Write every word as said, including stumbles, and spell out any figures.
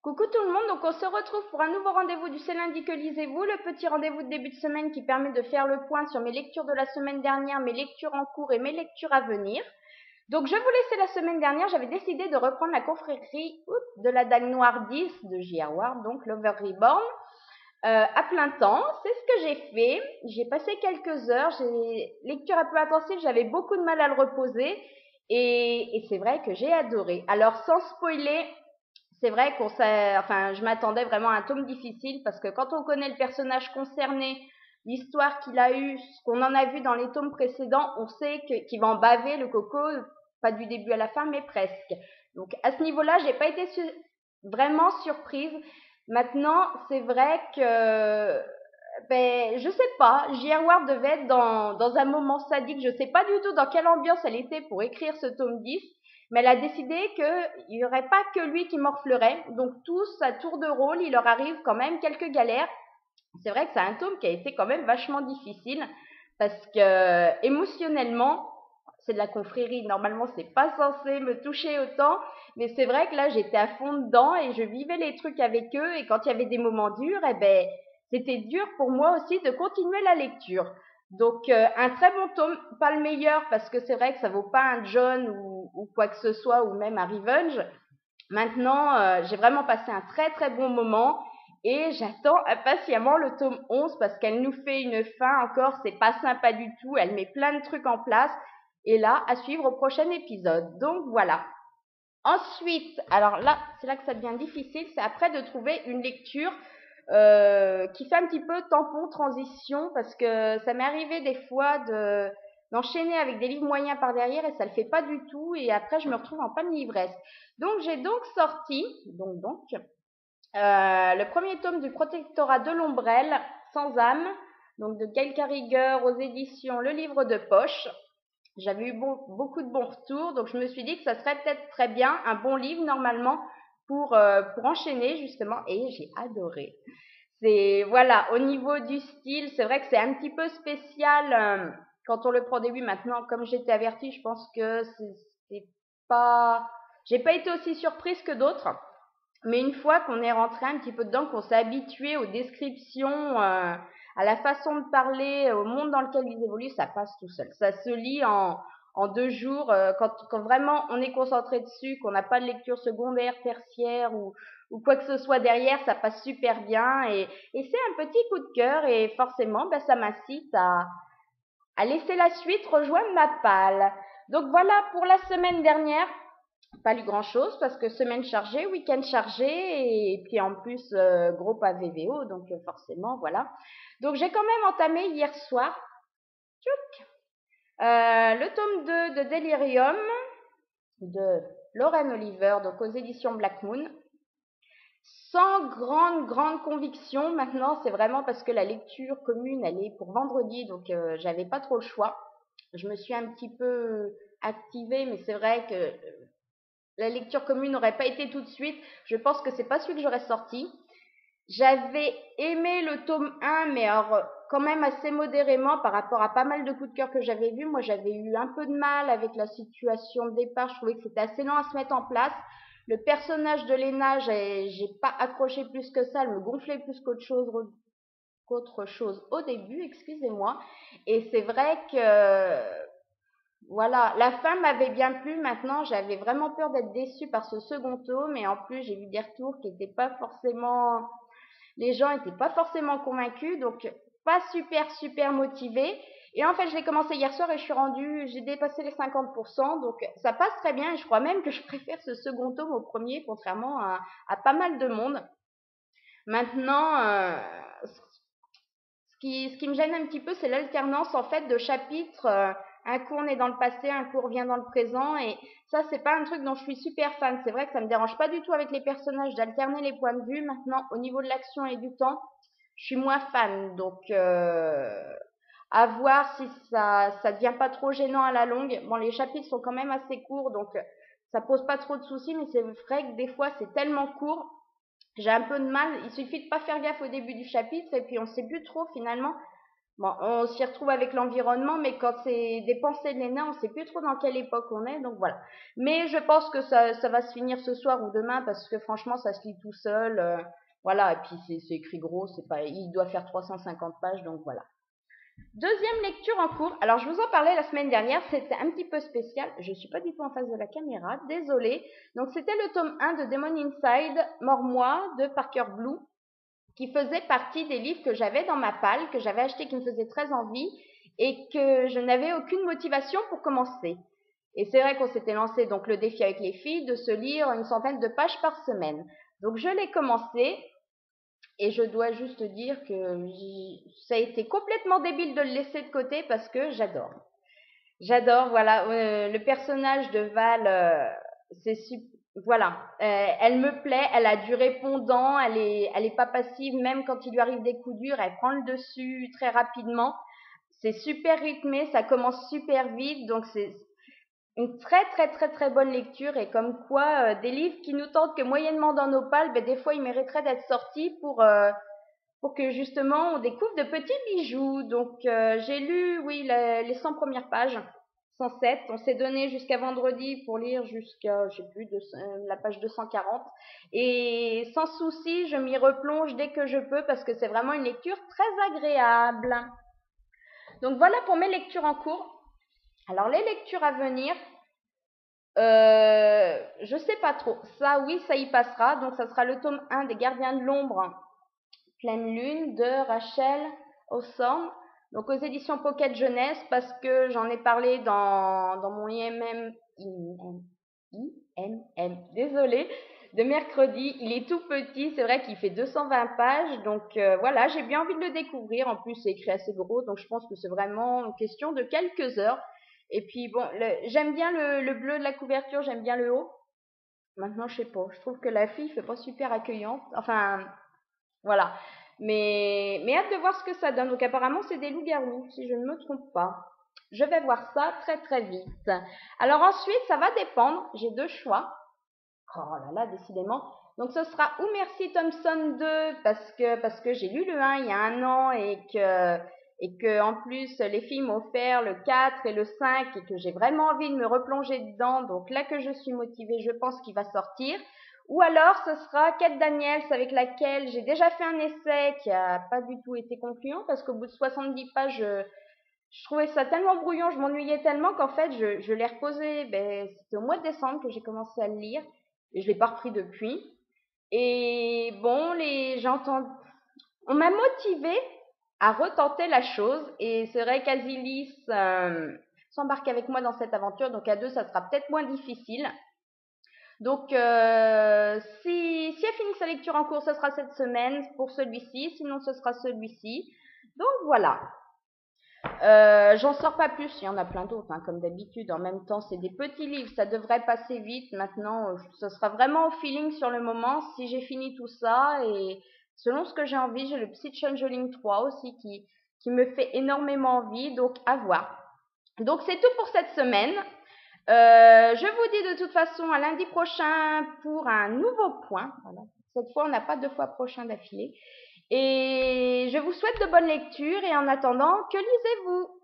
Coucou tout le monde, donc on se retrouve pour un nouveau rendez-vous du C'est lundi que lisez-vous, le petit rendez-vous de début de semaine qui permet de faire le point sur mes lectures de la semaine dernière, mes lectures en cours et mes lectures à venir. Donc je vous laissais la semaine dernière, j'avais décidé de reprendre la confrérie de la Dague Noire dix de J R. Ward, donc Lover Reborn, euh, à plein temps. C'est ce que j'ai fait, j'ai passé quelques heures, j'ai lecture un peu intensive, j'avais beaucoup de mal à le reposer et, et c'est vrai que j'ai adoré. Alors sans spoiler, c'est vrai qu'on s'est, enfin, je m'attendais vraiment à un tome difficile parce que quand on connaît le personnage concerné, l'histoire qu'il a eue, ce qu'on en a vu dans les tomes précédents, on sait que, qu'il va en baver le coco, pas du début à la fin, mais presque. Donc à ce niveau-là, j'ai pas été su- vraiment surprise. Maintenant, c'est vrai que, ben, je sais pas, J R. Ward devait être dans, dans un moment sadique. Je sais pas du tout dans quelle ambiance elle était pour écrire ce tome dix. Mais elle a décidé qu'il n'y aurait pas que lui qui morflerait. Donc tous, à tour de rôle, il leur arrive quand même quelques galères. C'est vrai que c'est un tome qui a été quand même vachement difficile parce que émotionnellement, c'est de la confrérie. Normalement, c'est pas censé me toucher autant. Mais c'est vrai que là, j'étais à fond dedans et je vivais les trucs avec eux. Et quand il y avait des moments durs, eh ben, c'était dur pour moi aussi de continuer la lecture. Donc euh, un très bon tome, pas le meilleur parce que c'est vrai que ça vaut pas un John ou, ou quoi que ce soit ou même un Revenge. Maintenant, euh, j'ai vraiment passé un très très bon moment et j'attends impatiemment le tome onze parce qu'elle nous fait une fin encore, c'est pas sympa du tout, elle met plein de trucs en place et là, à suivre au prochain épisode. Donc voilà. Ensuite, alors là, c'est là que ça devient difficile, c'est après de trouver une lecture euh, qui fait un petit peu tampon transition parce que ça m'est arrivé des fois de d'enchaîner avec des livres moyens par derrière et ça le fait pas du tout et après je me retrouve en panne d'ivresse. Donc j'ai donc sorti donc donc euh, le premier tome du Protectorat de l'Ombrelle sans âme, donc de Gail Carriger aux éditions Le Livre de Poche. J'avais eu bon, beaucoup de bons retours, donc je me suis dit que ça serait peut-être très bien, un bon livre normalement pour euh, pour enchaîner justement, et j'ai adoré. C'est voilà, au niveau du style, c'est vrai que c'est un petit peu spécial euh, quand on le prend au début. Maintenant, comme j'étais avertie, je pense que c'est, c'est pas, j'ai pas été aussi surprise que d'autres. Mais une fois qu'on est rentré un petit peu dedans, qu'on s'est habitué aux descriptions, euh, à la façon de parler, au monde dans lequel ils évoluent, ça passe tout seul. Ça se lit en, en deux jours. Euh, quand, quand vraiment on est concentré dessus, qu'on n'a pas de lecture secondaire, tertiaire ou, ou quoi que ce soit derrière, ça passe super bien. Et, et c'est un petit coup de cœur et forcément, ben, ça m'incite à, à laisser la suite rejoindre ma palle. Donc voilà pour la semaine dernière. Pas lu grand chose parce que semaine chargée, week-end chargé et puis en plus euh, gros pavé V O, donc euh, forcément voilà. Donc j'ai quand même entamé hier soir tchouk, euh, le tome deux de Delirium de Lorraine Oliver, donc aux éditions Black Moon. Sans grande grande conviction, maintenant c'est vraiment parce que la lecture commune elle est pour vendredi, donc euh, j'avais pas trop le choix. Je me suis un petit peu activée, mais c'est vrai que la lecture commune n'aurait pas été tout de suite. Je pense que c'est pas celui que j'aurais sorti. J'avais aimé le tome un, mais alors, quand même assez modérément par rapport à pas mal de coups de cœur que j'avais vus. Moi, j'avais eu un peu de mal avec la situation de départ. Je trouvais que c'était assez lent à se mettre en place. Le personnage de Lena, j'ai, j'ai pas accroché plus que ça. Elle me gonflait plus qu'autre chose, qu'autre chose au début, excusez-moi. Et c'est vrai que voilà, la fin m'avait bien plu. Maintenant, j'avais vraiment peur d'être déçue par ce second tome, et en plus, j'ai vu des retours qui n'étaient pas forcément, les gens n'étaient pas forcément convaincus, donc pas super super motivée. Et en fait, je l'ai commencé hier soir et je suis rendue, j'ai dépassé les cinquante pour cent, donc ça passe très bien. Et je crois même que je préfère ce second tome au premier, contrairement à, à pas mal de monde. Maintenant, euh, ce qui, ce qui me gêne un petit peu, c'est l'alternance en fait de chapitres. Euh, un coup on est dans le passé, un coup on revient dans le présent, et ça c'est pas un truc dont je suis super fan. C'est vrai que ça me dérange pas du tout avec les personnages d'alterner les points de vue. Maintenant, au niveau de l'action et du temps, je suis moins fan. Donc euh, à voir si ça ça devient pas trop gênant à la longue. Bon, les chapitres sont quand même assez courts, donc ça pose pas trop de soucis, mais c'est vrai que des fois c'est tellement court, j'ai un peu de mal. Il suffit de pas faire gaffe au début du chapitre et puis on sait plus trop finalement. Bon, on s'y retrouve avec l'environnement, mais quand c'est des pensées de Léna, on sait plus trop dans quelle époque on est, donc voilà. Mais je pense que ça, ça va se finir ce soir ou demain, parce que franchement, ça se lit tout seul. Euh, voilà, et puis c'est c'est écrit gros, c'est pas, il doit faire trois cent cinquante pages, donc voilà. Deuxième lecture en cours. Alors, je vous en parlais la semaine dernière, c'était un petit peu spécial. Je suis pas du tout en face de la caméra, désolée. Donc, c'était le tome un de Demon Inside, Mors-moi, de Parker Blue, qui faisait partie des livres que j'avais dans ma palle, que j'avais acheté, qui me faisaient très envie, et que je n'avais aucune motivation pour commencer. Et c'est vrai qu'on s'était lancé donc le défi avec les filles de se lire une centaine de pages par semaine. Donc, je l'ai commencé. Et je dois juste dire que ça a été complètement débile de le laisser de côté parce que j'adore. J'adore, voilà, euh, le personnage de Val, euh, c'est super. Voilà, euh, elle me plaît, elle a du répondant, elle est, elle est pas passive, même quand il lui arrive des coups durs, elle prend le dessus très rapidement. C'est super rythmé, ça commence super vite, donc c'est une très très très très bonne lecture et comme quoi euh, des livres qui nous tentent que moyennement dans nos pales, ben, des fois ils mériteraient d'être sortis pour euh, pour que justement on découvre de petits bijoux. Donc euh, j'ai lu, oui, la, les cent premières pages, cent sept. On s'est donné jusqu'à vendredi pour lire jusqu'à, je sais plus, de, euh, la page deux cent quarante. Et sans souci, je m'y replonge dès que je peux parce que c'est vraiment une lecture très agréable. Donc voilà pour mes lectures en cours. Alors les lectures à venir, euh, je sais pas trop. Ça, oui, ça y passera. Donc ça sera le tome un des Gardiens de l'Ombre, Pleine Lune, de Rachel Hawthorne, donc aux éditions Pocket Jeunesse, parce que j'en ai parlé dans, dans mon I M M, I M M, désolé, de mercredi. Il est tout petit, c'est vrai qu'il fait deux cent vingt pages, donc euh, voilà, j'ai bien envie de le découvrir. En plus, c'est écrit assez gros, donc je pense que c'est vraiment une question de quelques heures. Et puis bon, le, j'aime bien le, le bleu de la couverture, j'aime bien le haut. Maintenant, je sais pas, je trouve que la fille fait pas super accueillante. Enfin, voilà. Mais, mais hâte de voir ce que ça donne. Donc apparemment, c'est des loups-garous, si je ne me trompe pas. Je vais voir ça très très vite. Alors ensuite, ça va dépendre. J'ai deux choix. Oh là là, décidément. Donc ce sera ou Merci Thompson deux, parce que, parce que j'ai lu le un il y a un an et que, et que en plus les filles m'ont offert le quatre et le cinq et que j'ai vraiment envie de me replonger dedans. Donc là que je suis motivée, je pense qu'il va sortir. Ou alors ce sera Kate Daniels, avec laquelle j'ai déjà fait un essai qui a pas du tout été concluant parce qu'au bout de soixante-dix pages, je, je trouvais ça tellement brouillon, je m'ennuyais tellement qu'en fait je, je l'ai reposé. Ben, c'était au mois de décembre que j'ai commencé à le lire et je l'ai pas repris depuis. Et bon, les j'entends, on m'a motivée à retenter la chose et c'est vrai qu'Azilis euh, s'embarque avec moi dans cette aventure, donc à deux ça sera peut-être moins difficile. Donc, euh, si, si elle finit sa lecture en cours, ce sera cette semaine pour celui-ci. Sinon, ce sera celui-ci. Donc, voilà. Euh, j'en sors pas plus. Il y en a plein d'autres, hein, comme d'habitude. En même temps, c'est des petits livres. Ça devrait passer vite. Maintenant, ce sera vraiment au feeling sur le moment. Si j'ai fini tout ça et selon ce que j'ai envie, j'ai le Psy Changeling trois aussi qui, qui me fait énormément envie. Donc, à voir. Donc, c'est tout pour cette semaine. Euh, je vous dis de toute façon à lundi prochain pour un nouveau point. Voilà. Cette fois, on n'a pas deux fois prochain d'affilée. Et je vous souhaite de bonnes lectures et en attendant, que lisez-vous?